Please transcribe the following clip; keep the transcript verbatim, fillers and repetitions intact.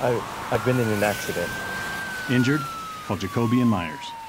I, I've been in an accident. Injured? Call Jacoby Meyers.